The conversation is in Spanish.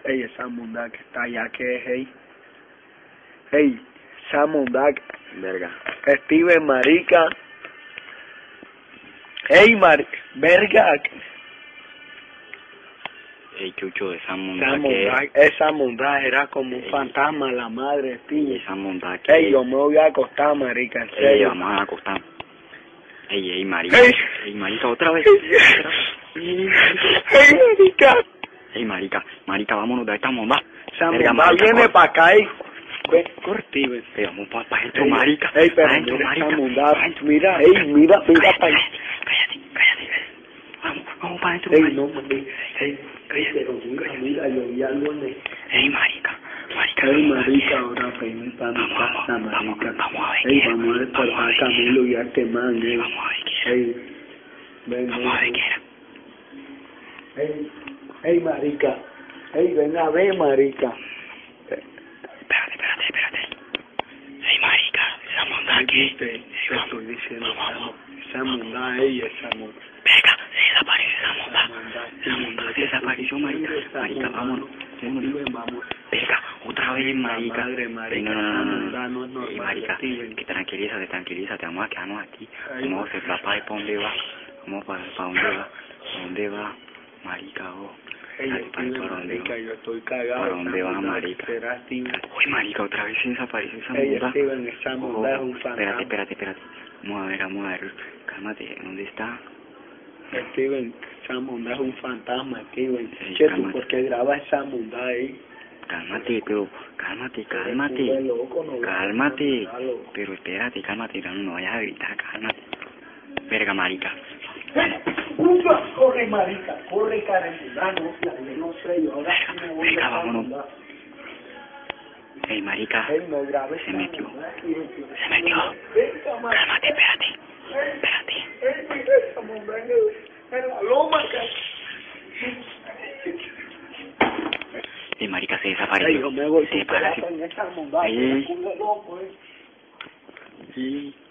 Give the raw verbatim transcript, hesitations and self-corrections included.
Ey, esa mundad que está allá, que es, ey. Ey, esa mundad. Verga. Steven, marica. Ey, mar... Verga. Ey, chucho, esa Esa monda que... mundad, esa mundad era como un Ey. fantasma, la madre, tío. Esa monda que... Ey, yo me voy a acostar, marica, en Ey, serio. vamos a acostar. Ey, ey, marica. Ey. Ey, marica, otra vez. Ey, marica. Ey, marica, marica, vámonos de esta monda. Esa Verga, mundad marica, viene corre. para acá, ey. Ven, corre, Steven. Ey, vamos para pa adentro, Ey, marica. ey, pero Pa' adentro, mira esa marica. mundad. Pa' adentro. Mira, ey, mira, mira para allá. Cállate, cállate, cállate. Vamos, vamos para adentro, Ey, marica. no, marica. Ey, ey, pero mira, mira, yo vi algo en el... Ey, marica, marica. Ey, marica, ahora ven para mi Vamos, casa, vamos, marica. vamos, vamos a ver Ey, qué era. vamos a Vamos a despertar ver a Camilo y a este man, Ey, ey. vamos a ver qué era. Ey, ven, Vamos a ver ven. qué era. Ey, ey, marica. Ey, ven a ver, marica. Espérate, espérate, espérate. Ey, marica, esa monda aquí. Te, te estoy diciendo, esa mundad, ey, esa mundad. Venga, se desapareció esa monda. Esa monda se desapareció, marica. Marica, vámonos. Steven, vamos. Venga, otra vez, marica. Madre, marica, Venga, no, esa no, no, mundad no. no es normal, Ey, marica, Steven. que tranquilízate, tranquilízate. Vamos a quedarnos aquí. Ay, Vamos a hacer la paz. ¿Para dónde va? Vamos para, para dónde va. ¿Para dónde va? Marica, oh. Ey, Ay, ¿para Steven, dónde marica, va? yo estoy cagado. ¿Para dónde esa va, mundad, marica? ¿será, Steven? Uy, marica, otra vez se desapareció esa Ey, monda. Steven, esa mundad es un fantasma. Espérate, espérate, espérate. Vamos a ver, vamos a ver. Cálmate, ¿dónde está? Steven, esa mundad es un fantasma, Steven. Ey, Che, ¿tú cálmate. por qué grabas esa mundad ahí? Cálmate, pero cálmate, Estuve cálmate. loco, no, Cálmate. no, no, Pero espérate, cálmate, no, no vayas a gritar, cálmate. Verga, marica. Ufa, corre, marica, corre, caramba, no, yo no sé, yo ahora sí me voy Venga, a vámonos. mundad. Ey, marica. Ey, no grabes Se esa metió. mundad, Steven. Se metió. Venga, marica. Cálmate, espérate. Espérate. Ey, mira esa mundad en, el- en la loma, cara. Ey, marica, se Ey, desapareció. yo me voy, Se tú te vas desapareció. en esa mundad, Ey. tú eres loco, eh. Sí.